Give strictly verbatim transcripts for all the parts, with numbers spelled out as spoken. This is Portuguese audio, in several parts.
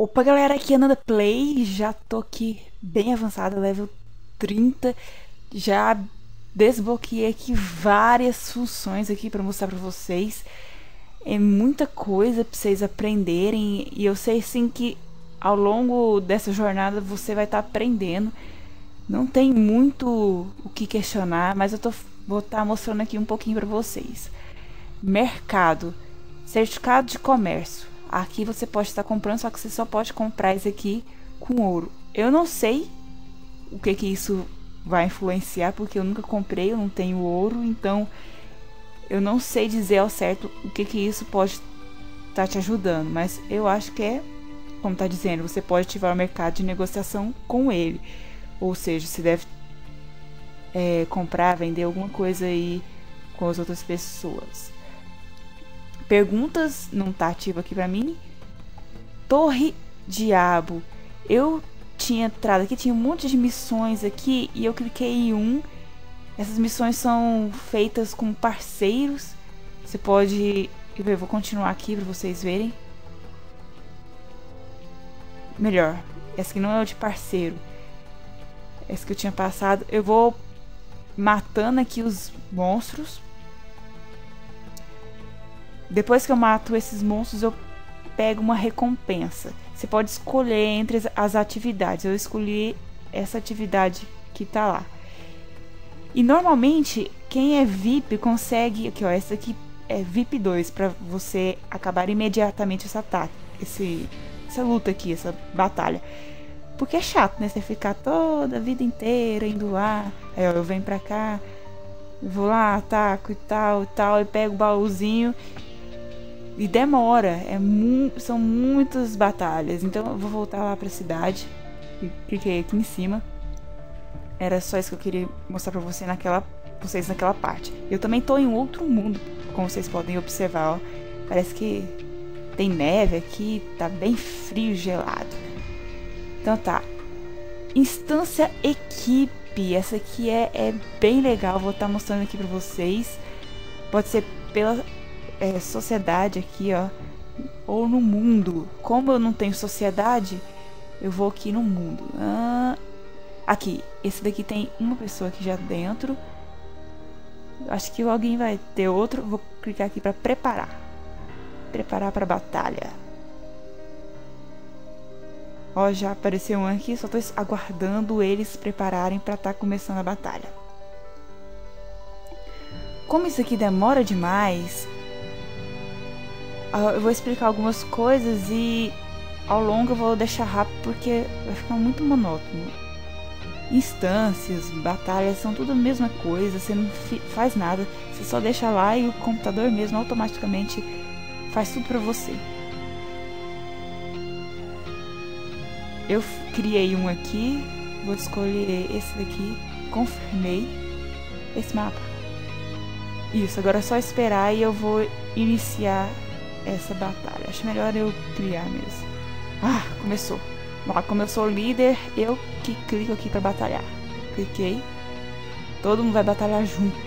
Opa, galera, aqui é Nanda Play, já tô aqui bem avançada, level trinta, já desbloqueei aqui várias funções aqui para mostrar para vocês. É muita coisa para vocês aprenderem e eu sei sim que ao longo dessa jornada você vai estar tá aprendendo. Não tem muito o que questionar, mas eu tô, vou estar tá mostrando aqui um pouquinho para vocês. Mercado, certificado de comércio. Aqui você pode estar comprando, só que você só pode comprar isso aqui com ouro. Eu não sei o que que isso vai influenciar, porque eu nunca comprei, eu não tenho ouro, então eu não sei dizer ao certo o que que isso pode estar te ajudando, mas eu acho que é, como está dizendo, você pode ativar o mercado de negociação com ele, ou seja, você deve é, comprar, vender alguma coisa aí com as outras pessoas. Perguntas não tá ativo aqui pra mim. Torre Diabo. Eu tinha entrado aqui, tinha um monte de missões aqui e eu cliquei em um. Essas missões são feitas com parceiros. Você pode... Eu vou continuar aqui pra vocês verem. Melhor. Essa aqui não é o de parceiro. Essa que eu tinha passado. Eu vou matando aqui os monstros. Depois que eu mato esses monstros, eu pego uma recompensa. Você pode escolher entre as atividades. Eu escolhi essa atividade que tá lá. E normalmente, quem é V I P consegue... Aqui, ó, essa aqui é V I P dois, pra você acabar imediatamente esse ataque. Esse, essa luta aqui, essa batalha. Porque é chato, né? Você ficar toda a vida inteira indo lá. Aí, ó, eu venho pra cá, vou lá, ataco e tal e tal, e pego o baúzinho. E demora, é mu são muitas batalhas. Então eu vou voltar lá pra cidade. E cliquei aqui em cima. Era só isso que eu queria mostrar pra você naquela, vocês naquela parte. Eu também tô em outro mundo, como vocês podem observar, ó. Parece que tem neve aqui, tá bem frio, gelado. Então tá. Instância equipe. Essa aqui é, é bem legal, vou estar mostrando aqui pra vocês. Pode ser pela... É, sociedade aqui, ó, ou no mundo. Como eu não tenho sociedade, eu vou aqui no mundo. Ah, aqui, esse daqui tem uma pessoa aqui já dentro. Acho que alguém vai ter outro. Vou clicar aqui para preparar. Preparar para batalha. Ó, já apareceu um aqui. Só tô aguardando eles prepararem para estar tá começando a batalha. Como isso aqui demora demais, eu vou explicar algumas coisas e ao longo eu vou deixar rápido porque vai ficar muito monótono. Instâncias, batalhas, são tudo a mesma coisa, você não faz nada, você só deixa lá e o computador mesmo automaticamente faz tudo pra você. Eu criei um aqui, vou escolher esse daqui, confirmei esse mapa. Isso, agora é só esperar e eu vou iniciar essa batalha. Acho melhor eu criar mesmo. Ah, começou. Bom, como eu sou o líder, eu que clico aqui para batalhar. Cliquei. Todo mundo vai batalhar junto.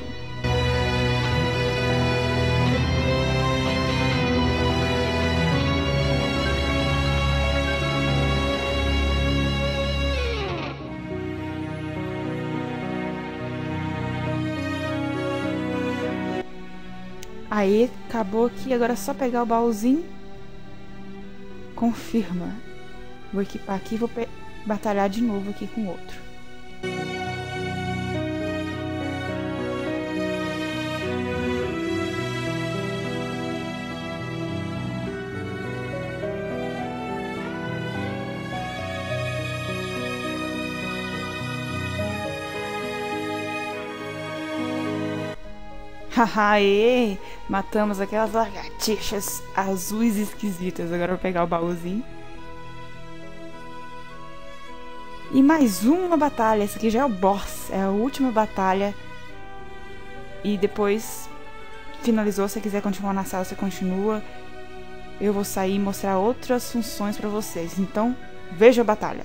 Aí, acabou aqui, agora é só pegar o baúzinho. Confirma. Vou equipar aqui e vou batalhar de novo aqui com outro. Hahaê! Matamos aquelas lagartixas azuis esquisitas. Agora eu vou pegar o baúzinho. E mais uma batalha. Essa aqui já é o boss. É a última batalha. E depois finalizou. Se você quiser continuar na sala, você continua. Eu vou sair e mostrar outras funções pra vocês. Então, veja a batalha.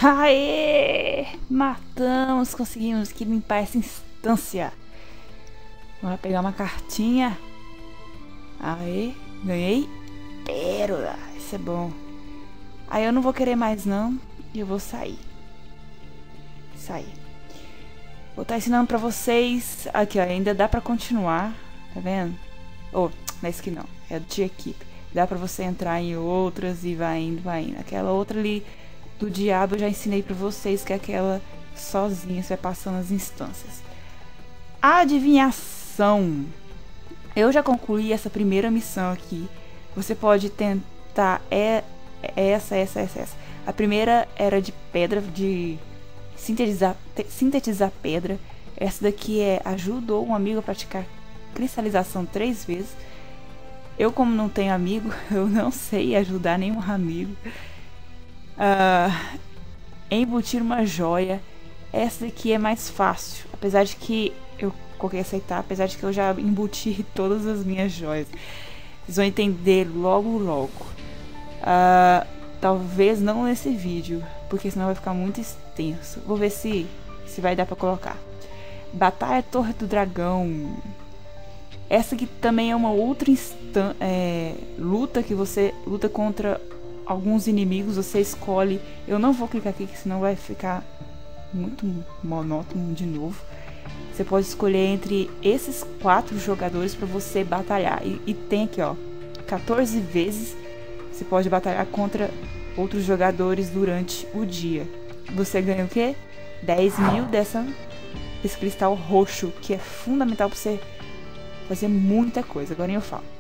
Aê! Matamos, conseguimos aqui limpar essa instância. Vamos pegar uma cartinha. Aê, ganhei pérola, isso é bom. Aí eu não vou querer mais não, eu vou sair. Sair. Vou estar ensinando pra vocês. Aqui ó, ainda dá pra continuar, tá vendo? Oh, não é isso aqui não, é de equipe. Dá pra você entrar em outras e vai indo, vai indo. Aquela outra ali do diabo eu já ensinei pra vocês, que é aquela sozinha, você vai passando as instâncias. Adivinhação. Eu já concluí essa primeira missão aqui. Você pode tentar é, essa, essa, essa, essa. A primeira era de pedra, de sintetizar, te, sintetizar pedra. Essa daqui é ajudou um amigo a praticar cristalização três vezes. Eu, como não tenho amigo, eu não sei ajudar nenhum amigo. Uh, embutir uma joia. Essa daqui é mais fácil, apesar de que eu coloquei aceitar, apesar de que eu já embuti todas as minhas joias. Vocês vão entender logo logo. Uh, talvez não nesse vídeo, porque senão vai ficar muito extenso. Vou ver se, se vai dar pra colocar. Batalha Torre do Dragão. Essa aqui também é uma outra instan é, luta que você luta contra alguns inimigos. Você escolhe. Eu não vou clicar aqui, senão vai ficar muito monótono de novo. Você pode escolher entre esses quatro jogadores para você batalhar. E, e tem aqui, ó, quatorze vezes você pode batalhar contra outros jogadores durante o dia. Você ganha o quê? dez mil dessa, desse cristal roxo, que é fundamental para você fazer muita coisa. Agora eu falo.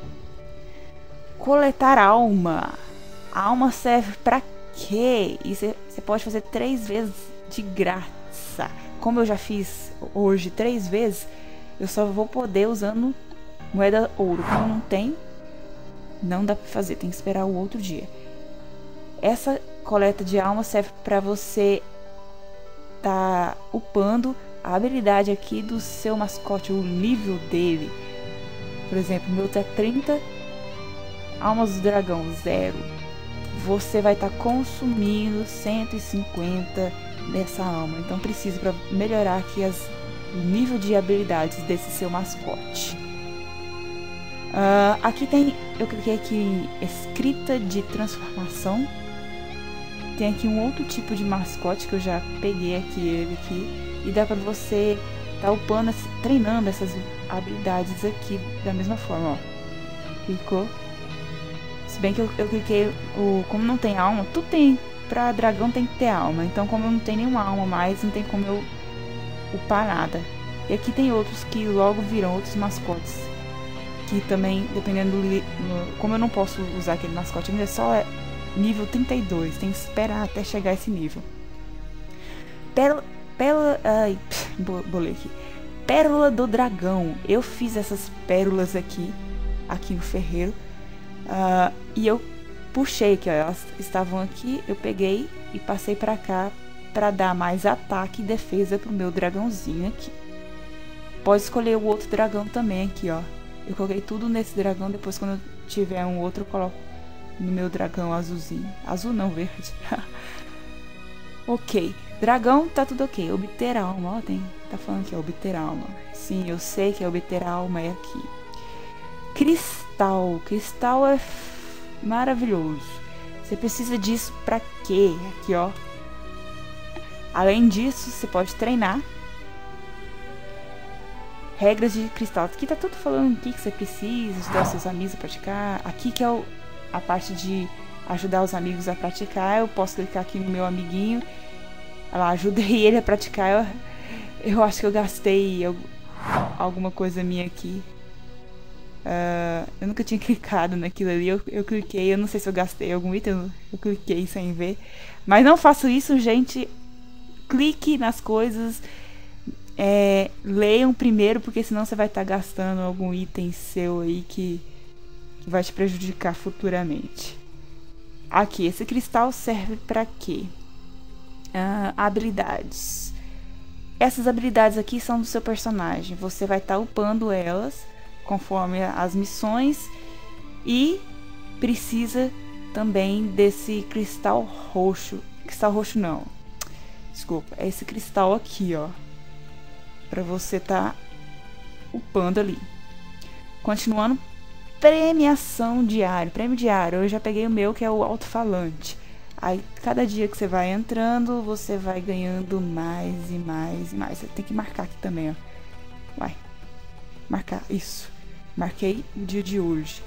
Coletar alma. A alma serve para quê? E você pode fazer três vezes de graça. Como eu já fiz hoje três vezes, eu só vou poder usando moeda ouro. Como não tem, não dá pra fazer, tem que esperar o outro dia. Essa coleta de alma serve para você tá upando a habilidade aqui do seu mascote, o nível dele. Por exemplo, o meu tá trinta, almas do dragão, zero. Você vai estar tá consumindo cento e cinquenta dessa alma. Então precisa para melhorar aqui as, o nível de habilidades desse seu mascote. Uh, aqui tem, eu cliquei aqui em escrita de transformação. Tem aqui um outro tipo de mascote que eu já peguei aqui, ele aqui. E dá para você estar tá upando, treinando essas habilidades aqui da mesma forma, ó. Clicou. Se bem que eu, eu cliquei, o, como não tem alma, tudo tem, pra dragão tem que ter alma. Então como eu não tenho nenhuma alma mais, não tem como eu upar nada. E aqui tem outros que logo viram outros mascotes. Que também, dependendo do... Como eu não posso usar aquele mascote ainda, é só nível trinta e dois. Tem que esperar até chegar a esse nível. Pérola... Pérola... Ai, bolei aqui. Pérola do Dragão. Eu fiz essas pérolas aqui, aqui no ferreiro. Uh, e eu puxei aqui, ó, elas estavam aqui, eu peguei e passei pra cá pra dar mais ataque e defesa pro meu dragãozinho aqui. Pode escolher o outro dragão também aqui, ó. Eu coloquei tudo nesse dragão, depois quando eu tiver um outro eu coloco no meu dragão azulzinho. Azul não, verde. Ok, dragão tá tudo ok. Obter alma, ó, tem, tá falando aqui, ó, obter alma. Sim, eu sei que é obter alma é aqui. Cristal, cristal é maravilhoso. Você precisa disso pra quê? Aqui, ó. Além disso, você pode treinar. Regras de cristal. Aqui tá tudo falando o que você precisa, ajudar os seus amigos a praticar. Aqui que é o, a parte de ajudar os amigos a praticar. Eu posso clicar aqui no meu amiguinho. Olha lá, ajudei ele a praticar. Eu, eu acho que eu gastei eu, alguma coisa minha aqui. Uh, eu nunca tinha clicado naquilo ali, eu, eu cliquei, eu não sei se eu gastei algum item, eu, eu cliquei sem ver. Mas não faço isso, gente. Clique nas coisas, é, leiam primeiro, porque senão você vai estar tá gastando algum item seu aí que, que vai te prejudicar futuramente. Aqui, esse cristal serve para quê? Uh, habilidades. Essas habilidades aqui são do seu personagem, você vai estar tá upando elas conforme as missões e precisa também desse cristal roxo. cristal roxo não. Desculpa, é esse cristal aqui, ó. Pra você tá upando ali. Continuando, premiação diária. Prêmio diário, eu já peguei o meu, que é o alto-falante. Aí, cada dia que você vai entrando, você vai ganhando mais e mais e mais. Você tem que marcar aqui também, ó. Vai. Marcar, isso. Marquei o dia de hoje.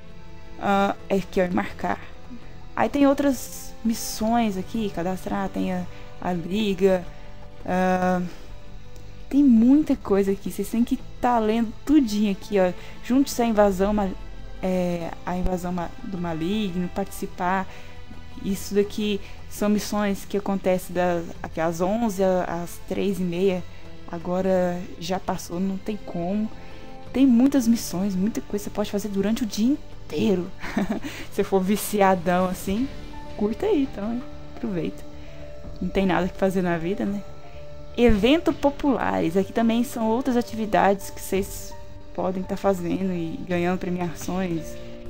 Uh, é aqui, ó, marcar. Aí tem outras missões aqui, cadastrar, tem a, a liga. Uh, tem muita coisa aqui. Vocês têm que estar tá lendo tudinho aqui, ó. Junte-se à invasão, é, a invasão do maligno, participar. Isso daqui são missões que acontecem das aqui às onze às três e meia. Agora já passou, não tem como. Tem muitas missões, muita coisa que você pode fazer durante o dia inteiro. Se for viciadão assim, curta aí, então aproveita. Não tem nada que fazer na vida, né? Eventos populares. Aqui também são outras atividades que vocês podem estar tá fazendo e ganhando premiações.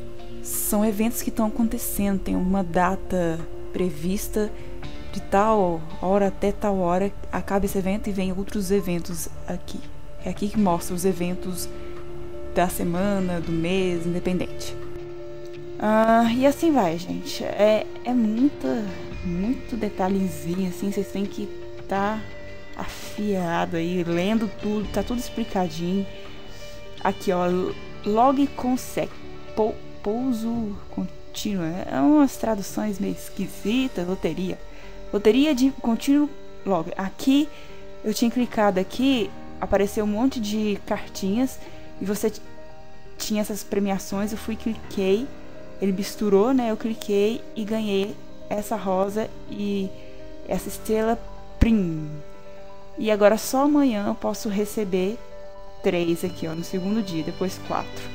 São eventos que estão acontecendo, tem uma data prevista de tal hora até tal hora, acaba esse evento e vem outros eventos aqui. É aqui que mostra os eventos da semana, do mês, independente. Ah, e assim vai, gente. É, é muita, muito detalhezinho, assim, vocês têm que estar tá afiado aí, lendo tudo, tá tudo explicadinho. Aqui, ó, log consec, pou, pouso contínuo, é umas traduções meio esquisitas, loteria. Loteria de contínuo log. Aqui, eu tinha clicado aqui, apareceu um monte de cartinhas e você tinha essas premiações, eu fui, cliquei, ele misturou, né, eu cliquei e ganhei essa rosa e essa estrela Prim. E agora só amanhã eu posso receber três aqui, ó, no segundo dia, depois quatro.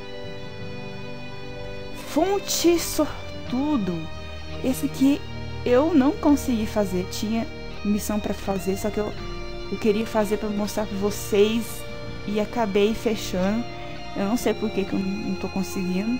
Fonte sortudo. Esse aqui eu não consegui fazer, tinha missão para fazer, só que eu, eu queria fazer para mostrar para vocês e acabei fechando. Eu não sei por que que eu não tô conseguindo.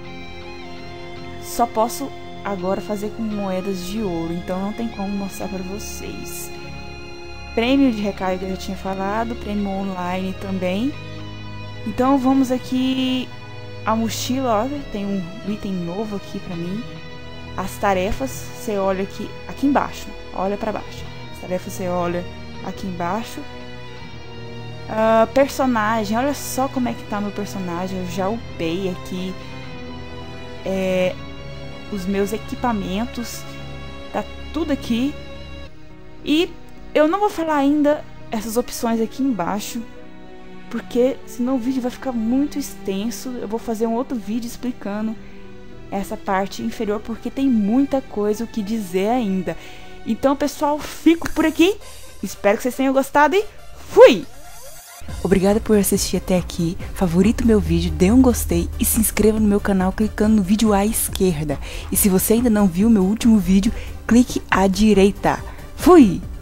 Só posso agora fazer com moedas de ouro, então não tem como mostrar para vocês. Prêmio de recarga eu já tinha falado, prêmio online também. Então vamos aqui a mochila, olha, tem um item novo aqui pra mim. As tarefas, você olha aqui, aqui embaixo, olha pra baixo. As tarefas você olha aqui embaixo. Uh, personagem, olha só como é que tá meu personagem, eu já upei aqui é, os meus equipamentos, tá tudo aqui. E eu não vou falar ainda essas opções aqui embaixo, porque senão o vídeo vai ficar muito extenso. Eu vou fazer um outro vídeo explicando essa parte inferior, porque tem muita coisa o que dizer ainda. Então, pessoal, fico por aqui. Espero que vocês tenham gostado e fui! Obrigada por assistir até aqui. Favorita o meu vídeo, dê um gostei e se inscreva no meu canal clicando no vídeo à esquerda. E se você ainda não viu o meu último vídeo, clique à direita. Fui!